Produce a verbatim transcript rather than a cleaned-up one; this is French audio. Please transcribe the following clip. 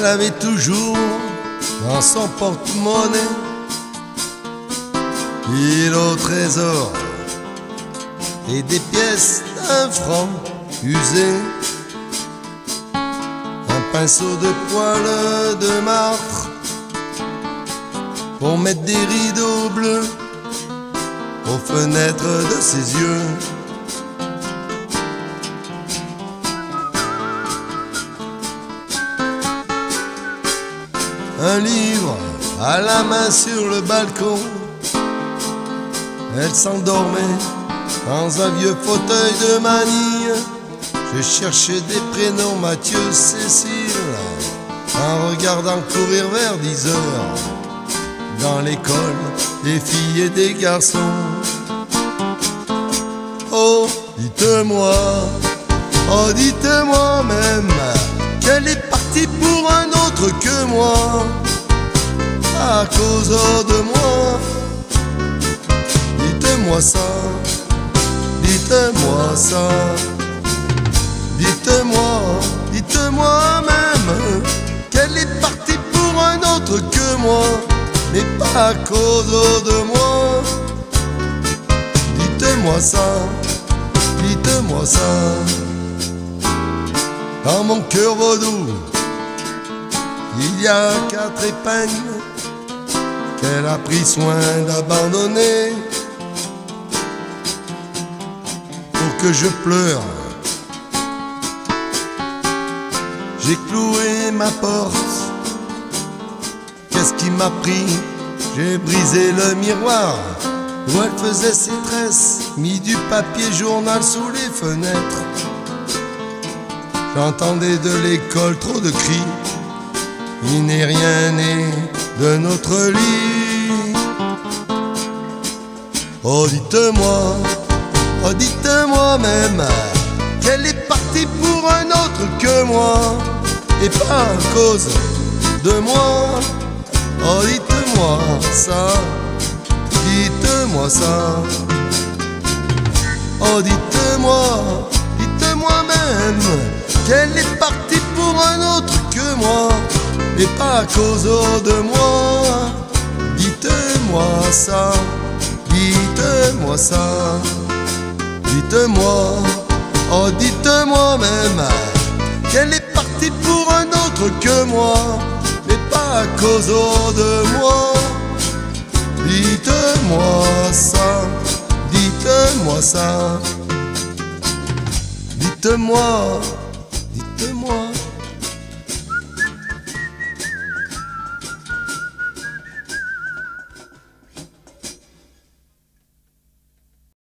avait toujours dans son porte-monnaie il au trésor et des pièces d'un franc usées, un pinceau de poils de martre pour mettre des rideaux bleus aux fenêtres de ses yeux. Un livre à la main sur le balcon, elle s'endormait dans un vieux fauteuil de manille. Je cherchais des prénoms, Mathieu, Cécile, en regardant courir vers dix heures dans l'école des filles et des garçons. Oh, dites-moi, oh, dites-moi même qu'elle est partie pour un autre que moi, à cause de moi. Dites-moi ça, dites-moi ça, dites-moi, dites-moi même qu'elle est partie pour un autre que moi, mais pas à cause de moi. Dites-moi ça, dites-moi ça. Dans mon cœur vaudou, il y a quatre épingles qu'elle a pris soin d'abandonner pour que je pleure. J'ai cloué ma porte, qu'est-ce qui m'a pris? J'ai brisé le miroir où elle faisait ses tresses, mis du papier journal sous les fenêtres. J'entendais de l'école trop de cris, il n'est rien né de notre lit. Oh, dites-moi, oh, dites-moi même qu'elle est partie pour un autre que moi, et pas à cause de moi. Oh, dites-moi ça, dites-moi ça. Oh, dites-moi, dites-moi même qu'elle est partie pour un autre que moi, et pas à cause de moi. Dites-moi ça, dites-moi ça, dites-moi, oh, dites-moi même qu'elle est partie pour un autre que moi, mais pas à cause de moi. Dites-moi ça, dites-moi ça, dites-moi, dites-moi.